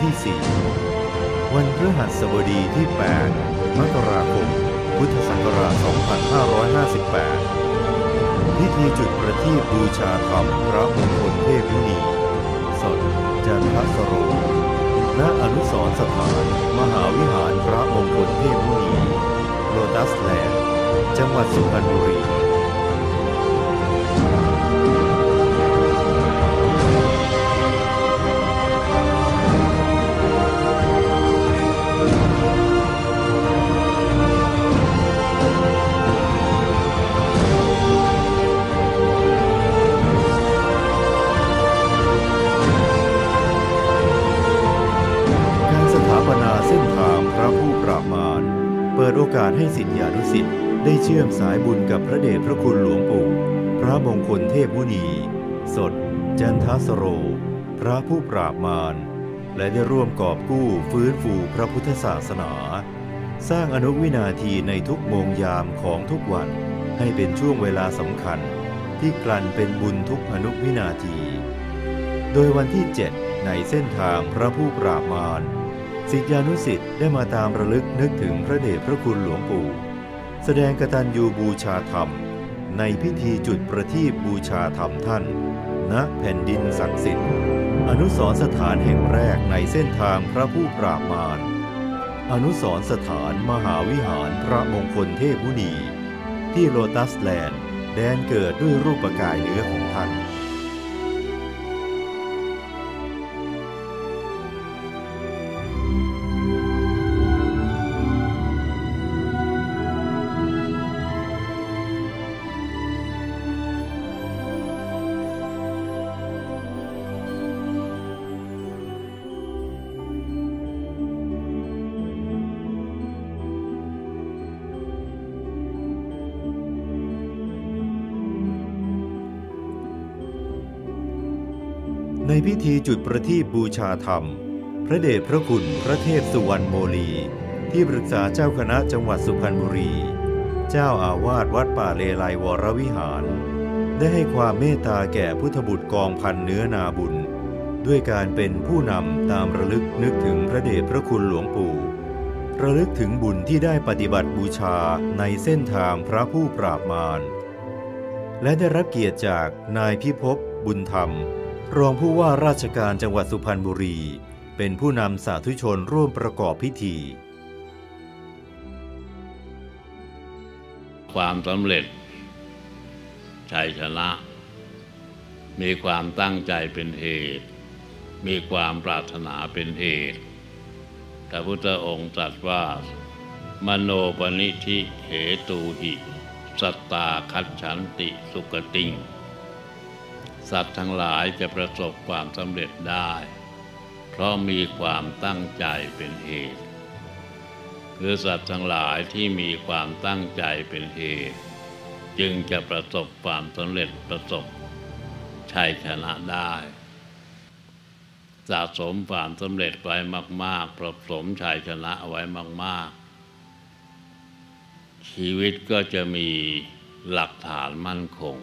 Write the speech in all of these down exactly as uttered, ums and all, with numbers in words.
ที่สี่วันพฤหัสบดีที่แปดมกราคมพุทธศักราชสองพันห้าร้อยห้าสิบแปดพิธีจุดประทีปบูชาธรรมพระมงคลเทพมุนีสดจันทสโรณอนุสรณ์สถานมหาวิหารพระมงคลเทพมุนีโลตัสแลนด์จังหวัดสุพรรณบุรีเปิดโอกาสให้ศิษยานุศิษย์ได้เชื่อมสายบุญกับพระเดชพระคุณหลวงปู่พระมงคลเทพมุนีสดจันทสโรพระผู้ปราบมารและได้ร่วมกอบกู้ฟื้นฟูพระพุทธศาสนาสร้างอนุวินาทีในทุกโมงยามของทุกวันให้เป็นช่วงเวลาสำคัญที่กลั่นเป็นบุญทุกอนุวินาทีโดยวันที่เจ็ดในเส้นทางพระผู้ปราบมารศิษยานุศิษย์ได้มาตามระลึกนึกถึงพระเดชพระคุณหลวงปู่แสดงกตัญญูบูชาธรรมในพิธีจุดประทีปบูชาธรรมท่านณแผ่นดินศักดิ์สิทธิ์อนุสรณ์สถานแห่งแรกในเส้นทางพระผู้ปราบมารอนุสรณ์สถานมหาวิหารพระมงคลเทพมุนีที่โลตัสแลนด์แดนเกิดด้วยรูปกายเนื้อของท่านในพิธีจุดประทีปบูชาธรรมพระเดชพระคุณพระเทพสุวรรณโมลีที่ปรึกษาเจ้าคณะจังหวัดสุพรรณบุรีเจ้าอาวาสวัดป่าเลไลวรวิหารได้ให้ความเมตตาแก่พุทธบุตรกองพันเนื้อนาบุญด้วยการเป็นผู้นำตามระลึกนึกถึงพระเดชพระคุณหลวงปู่ระลึกถึงบุญที่ได้ปฏิบัติบูชาในเส้นทางพระผู้ปราบมารและได้รับเกียรติจากนายพิภพบุญธรรมรองผู้ว่าราชการจังหวัดสุพรรณบุรีเป็นผู้นำสาธุชนร่วมประกอบพิธีความสำเร็จชัยชนะมีความตั้งใจเป็นเหตุมีความปรารถนาเป็นเหตุพระพุทธองค์ตรัสว่ามโนปนิธิเหตุหิสัตตาคัจฉันติสุขติงสัตว์ทั้งหลายจะประสบความสำเร็จได้เพราะมีความตั้งใจเป็นเหตุคือสัตว์ทั้งหลายที่มีความตั้งใจเป็นเหตุจึงจะประสบความสำเร็จประสบชัยชนะได้สะสมความสำเร็จไว้มากๆประสมชัยชนะไว้มากๆชีวิตก็จะมีหลักฐานมั่นคง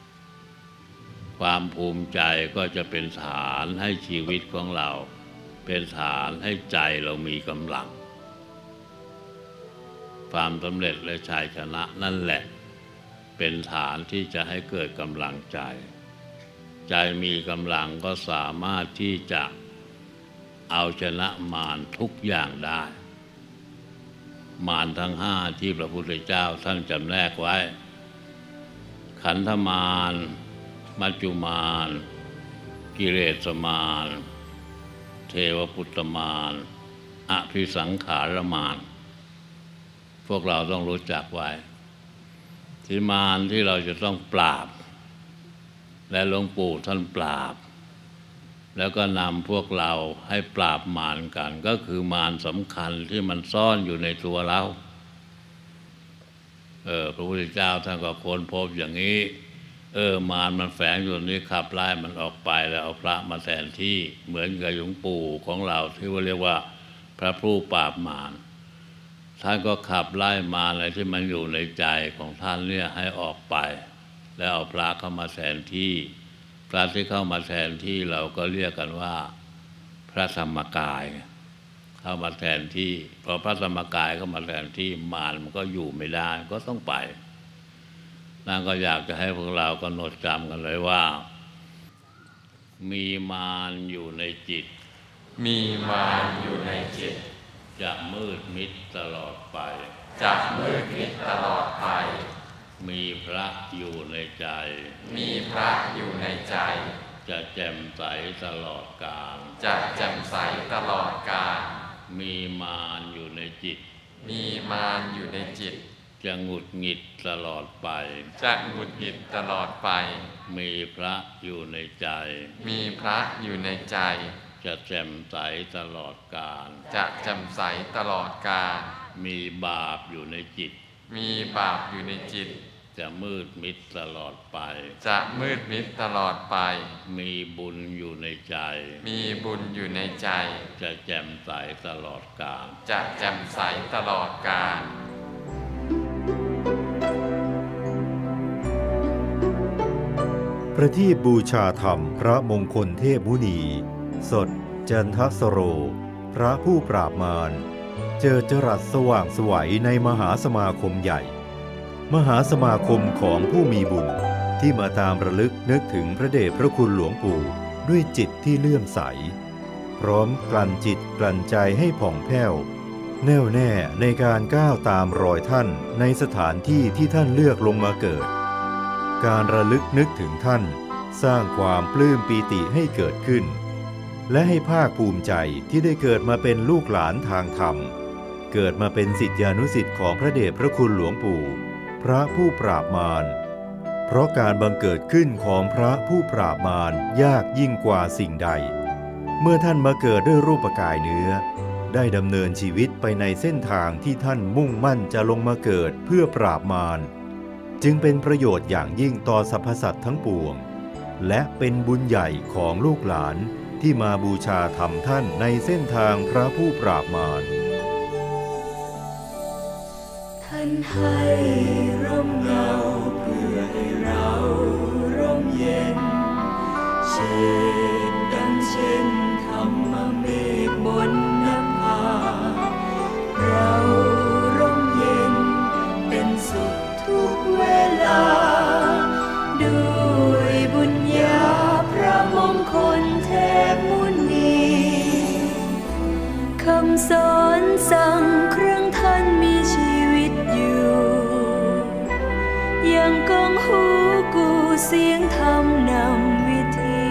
ความภูมิใจก็จะเป็นฐานให้ชีวิตของเราเป็นฐานให้ใจเรามีกำลังความสำเร็จและชัยชนะนั่นแหละเป็นฐานที่จะให้เกิดกำลังใจใจมีกำลังก็สามารถที่จะเอาชนะมารทุกอย่างได้มารทั้งห้าที่พระพุทธเจ้าท่านจำแนกไว้ขันธมารมัจจุมารกิเลสมารเทวปุตตมารอภิสังขารมารพวกเราต้องรู้จักไว้ที่มารที่เราจะต้องปราบและหลวงปู่ท่านปราบแล้วก็นำพวกเราให้ปราบมารกันก็คือมารสำคัญที่มันซ่อนอยู่ในตัวเราเออพระพุทธเจ้าท่านก็ค้นพบอย่างนี้เออมารมันแฝงอยู่นี้ขับไล่มันออกไปแล้วเอาพระมาแทนที่เหมือนกับหลวงปู่ของเราที่ว่าเรียกว่าพระผู้ปราบมารท่านก็ขับไล่มารอะไรที่มันอยู่ในใจของท่านเนี่ยให้ออกไปแล้วเอาพระเข้ามาแทนที่พระที่เข้ามาแทนที่เราก็เรียกกันว่าพพระธรรมกายเข้ามาแทนที่พอพระธรรมกายเข้ามาแทนที่มารมันก็อยู่ไม่ได้ก็ต้องไปนั่นก็อยากจะให้พวกเรากำหนดจำกันเลยว่ามีมารอยู่ในจิตมีมารอยู่ในจิตจะมืดมิดตลอดไปจะมืดมิดตลอดไปมีพระอยู่ในใจมีพระอยู่ในใจจะแจ่มใสตลอดกาลจะแจ่มใสตลอดกาลมีมารอยู่ในจิตมีมารอยู่ในจิตจะหงุดหงิดตลอดไปจะหงุดหงิดตลอดไปมีพระอยู่ในใจมีพระอยู่ในใจจะแจ่มใสตลอดกาลจะแจ่มใสตลอดกาลมีบาปอยู่ในจิตมีบาปอยู่ในจิตจะมืดมิดตลอดไปจะมืดมิดตลอดไปมีบุญอยู่ในใจมีบุญอยู่ในใจจะแจ่มใสตลอดกาลจะแจ่มใสตลอดกาลประทีปบูชาธรรมพระมงคลเทพมุนีสดจันทสโรพระผู้ปราบมารเจอจรัสสว่างไสวในมหาสมาคมใหญ่มหาสมาคมของผู้มีบุญที่มาตามระลึกนึกถึงพระเดชพระคุณหลวงปู่ด้วยจิตที่เลื่อมใสพร้อมกลั่นจิตกลั่นใจให้ผ่องแผ้วแน่วแน่ในการก้าวตามรอยท่านในสถานที่ที่ท่านเลือกลงมาเกิดการระลึกนึกถึงท่านสร้างความปลื้มปีติให้เกิดขึ้นและให้ภาคภูมิใจที่ได้เกิดมาเป็นลูกหลานทางธรรมเกิดมาเป็นศิษยานุศิษย์ของพระเดชพระคุณหลวงปู่พระผู้ปราบมารเพราะการบังเกิดขึ้นของพระผู้ปราบมารยากยิ่งกว่าสิ่งใดเมื่อท่านมาเกิดด้วยรูปกายเนื้อได้ดำเนินชีวิตไปในเส้นทางที่ท่านมุ่งมั่นจะลงมาเกิดเพื่อปราบมารจึงเป็นประโยชน์อย่างยิ่งต่อสรรพสัตว์ทั้งปวงและเป็นบุญใหญ่ของลูกหลานที่มาบูชาธรรมท่านในเส้นทางพระผู้ปราบมารท่านให้ร่มเงาเพื่อให้เราร่มเย็นเช่นดังเช่นธรรมเมฆบนนภาเราร่มเย็นเป็นสุขทุกเวลาด้วยบุญญาพระมงคลเทพมุนีคำสอนสั่งเครื่องท่านมีชีวิตอยู่ยังก้องหูกูเสียงธรรมนำวิธี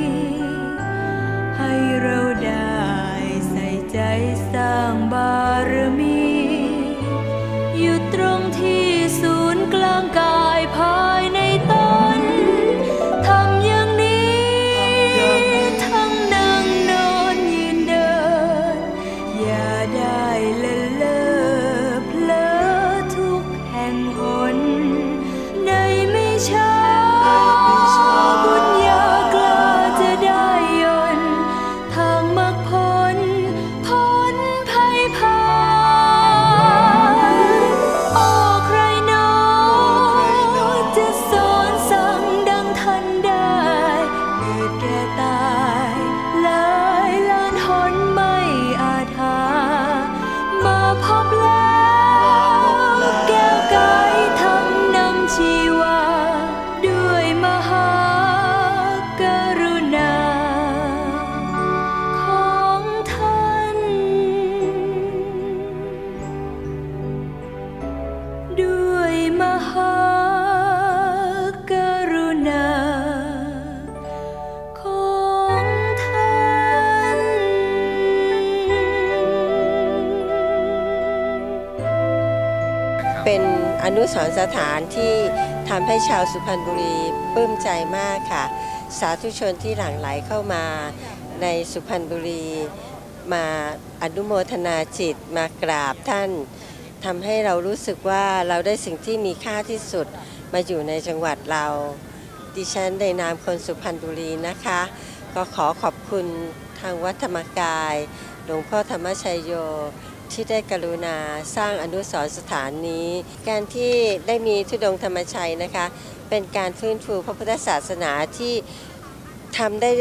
ให้เราได้ใส่ใจสร้างบารมีอยู่ตรงที่ศูนย์กลางกายภายในตนทำอย่างนี้ทั้งนั่งนอนยืนเดินอย่าได้เล่นเล่อเพลอทุกแห่งหนในไม่ช้าบุญญากล้าจะได้ยนทางมรรคผลพ้นภัยพานโอ้ใครหนอจะสอนสั่งดังท่านได้เกิดแก่ตายหลายล้านหนไม่อาจหามาพบแล้วแก้วกายทำนำชีวาด้วยมหากรุณาของท่านด้วยมหากรุณาของท่านเป็นอนุสรณ์สถานที่ทำให้ชาวสุพรรณบุรีปลื้มใจมากค่ะสาธุชนที่หลั่งไหลเข้ามาในสุพรรณบุรีมาอนุโมทนาจิตมากราบท่านทำให้เรารู้สึกว่าเราได้สิ่งที่มีค่าที่สุดมาอยู่ในจังหวัดเราดิฉันในนามคนสุพรรณบุรีนะคะก็ขอขอบคุณทางวัดธรรมกายหลวงพ่อธรรมชัยโยที่ได้กรุณาสร้างอนุสรณ์สถานนี้การที่ได้มีธุดงค์ธรรมชัยนะคะเป็นการฟื้นฟูพระพุทธศาสนาที่ทำได้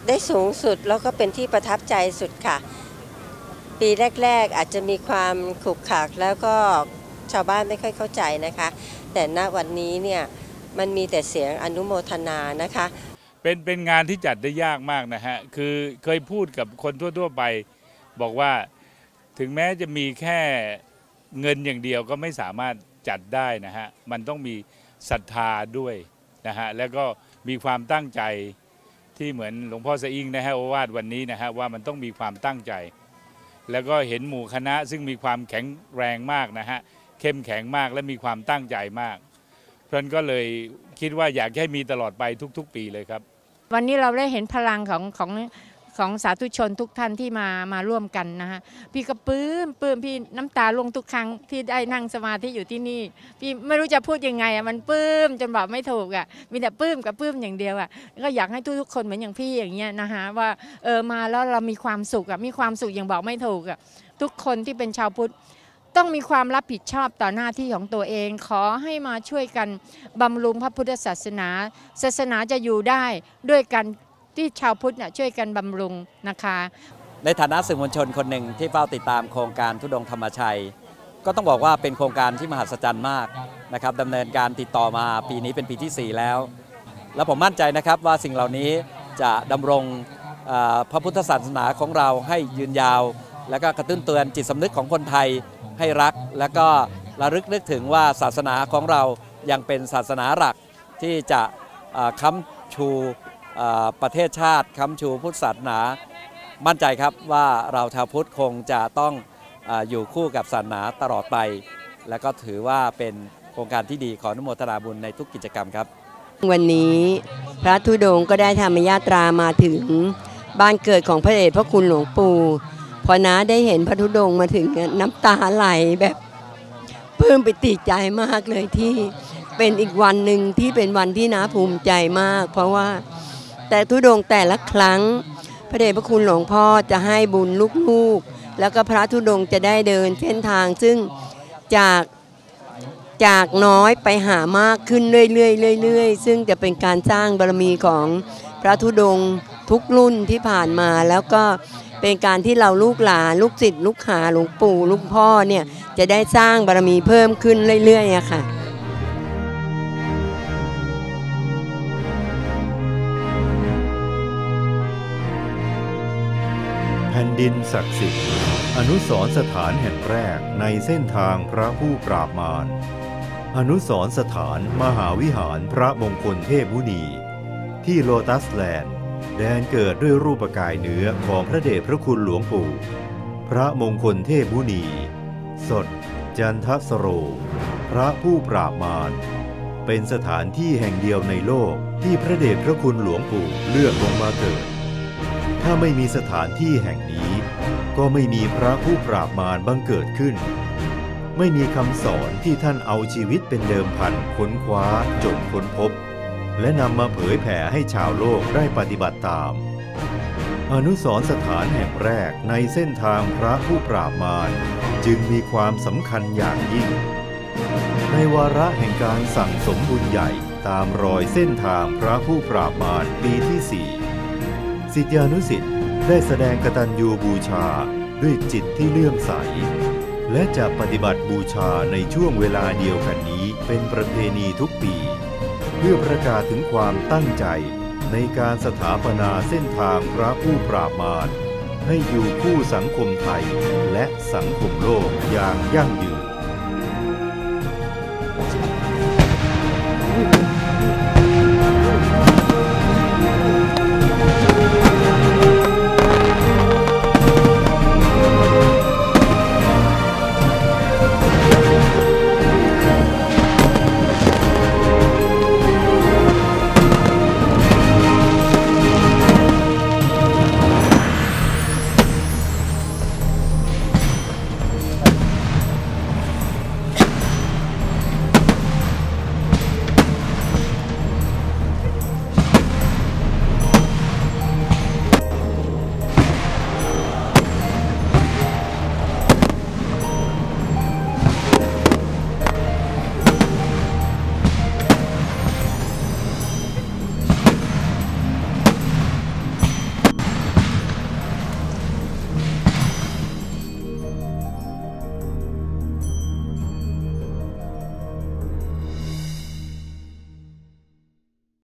ได้สูงสุดแล้วก็เป็นที่ประทับใจสุดค่ะปีแรกๆอาจจะมีความขรุขระแล้วก็ชาวบ้านไม่ค่อยเข้าใจนะคะแต่ณวันนี้เนี่ยมันมีแต่เสียงอนุโมทนานะคะเป็นเป็นงานที่จัดได้ยากมากนะฮะคือเคยพูดกับคนทั่วๆไปบอกว่าถึงแม้จะมีแค่เงินอย่างเดียวก็ไม่สามารถจัดได้นะฮะมันต้องมีศรัทธาด้วยนะฮะแล้วก็มีความตั้งใจที่เหมือนหลวงพ่อสะอิงนะฮะโอวาทวันนี้นะฮะว่ามันต้องมีความตั้งใจแล้วก็เห็นหมู่คณะซึ่งมีความแข็งแรงมากนะฮะเข้มแข็งมากและมีความตั้งใจมากเพราะฉะนั้นก็เลยคิดว่าอยากให้มีตลอดไปทุกๆปีเลยครับวันนี้เราได้เห็นพลังของของของสาธุชนทุกท่านที่มามาร่วมกันนะฮะพี่ก็ปลื้มปลื้มพี่น้ำตาลงทุกครั้งที่ได้นั่งสมาธิอยู่ที่นี่พี่ไม่รู้จะพูดยังไงอ่ะมันปลื้มจนบอกไม่ถูกอ่ะมีแต่ปลื้มกับปลื้มอย่างเดียวอ่ะก็อยากให้ทุกๆคนเหมือนอย่างพี่อย่างเงี้ยนะฮะว่าเออมาแล้วเรามีความสุขอ่ะมีความสุขอย่างบอกไม่ถูกอ่ะทุกคนที่เป็นชาวพุทธต้องมีความรับผิดชอบต่อหน้าที่ของตัวเองขอให้มาช่วยกันบำรุงพระพุทธศาสนาศาสนาจะอยู่ได้ด้วยกันที่ชาวพุทธช่วยกันบำรุงนะคะในฐานะสื่อมวลชนคนหนึ่งที่เฝ้าติดตามโครงการธุดงค์ธรรมชัยก็ต้องบอกว่าเป็นโครงการที่มหัศจรรย์มากนะครับดำเนินการติดต่อมาปีนี้เป็นปีที่สี่แล้วและผมมั่นใจนะครับว่าสิ่งเหล่านี้จะดำรงพระพุทธศาสนาของเราให้ยืนยาวและก็กระตุ้นเตือนจิตสำนึกของคนไทยให้รักและก็ระลึกนึกถึงว่าศาสนาของเรายังเป็นศาสนาหลักที่จะค้ำชูประเทศชาติค้ำชูพุทธศาสนามั่นใจครับว่าเราชาวพุทธคงจะต้องอยู่คู่กับศาสนาตลอดไปและก็ถือว่าเป็นโครงการที่ดีขออนุโมทนาบุญในทุกกิจกรรมครับวันนี้พระธุดงค์ก็ได้ธรรมยาตรามาถึงบ้านเกิดของพระเดชพระคุณหลวงปู่พอน้าได้เห็นพระธุดงค์มาถึงน้ำตาไหลแบบเพิ่มปิติใจมากเลยที่เป็นอีกวันหนึ่งที่เป็นวันที่น้าภูมิใจมากเพราะว่าแต่ธุดงค์แต่ละครั้งพระเดชพระคุณหลวงพ่อจะให้บุญลูกๆแล้วก็พระธุดงค์จะได้เดินเส้นทางซึ่งจากจากน้อยไปหามากขึ้นเรื่อยๆเรื่อยๆซึ่งจะเป็นการสร้างบารมีของพระธุดงค์ทุกรุ่นที่ผ่านมาแล้วก็เป็นการที่เราลูกหลานลูกศิษย์ลูกหาหลวงปู่ลูกพ่อเนี่ยจะได้สร้างบารมีเพิ่มขึ้นเรื่อยๆอะค่ะแผ่นดินศักดิ์สิทธิ์อนุสรณ์สถานแห่งแรกในเส้นทางพระผู้ปราบมารอนุสรณ์สถานมหาวิหารพระมงคลเทพมุนีที่โลตัสแลนด์แดนเกิดด้วยรูปกายเนื้อของพระเดชพระคุณหลวงปู่พระมงคลเทพมุนีสดจันทสโรพระผู้ปราบมารเป็นสถานที่แห่งเดียวในโลกที่พระเดชพระคุณหลวงปู่เลือกลงมาเกิดถ้าไม่มีสถานที่แห่งนี้ก็ไม่มีพระผู้ปราบมารบังเกิดขึ้นไม่มีคำสอนที่ท่านเอาชีวิตเป็นเดิมพันค้นคว้าจนค้นพบและนำมาเผยแผ่ให้ชาวโลกได้ปฏิบัติตามอนุสรณ์สถานแห่งแรกในเส้นทางพระผู้ปราบมารจึงมีความสำคัญอย่างยิ่งในวาระแห่งการสั่งสมบุญใหญ่ตามรอยเส้นทางพระผู้ปราบมารปีที่สี่ศิษยานุศิษย์ได้แสดงกตัญญูบูชาด้วยจิตที่เลื่อมใสและจะปฏิบัติบูชาในช่วงเวลาเดียวกันนี้เป็นประเพณีทุกปีเพื่อประกาศถึงความตั้งใจในการสถาปนาเส้นทางพระผู้ปราบมารให้อยู่คู่สังคมไทยและสังคมโลกอย่างยั่งยืน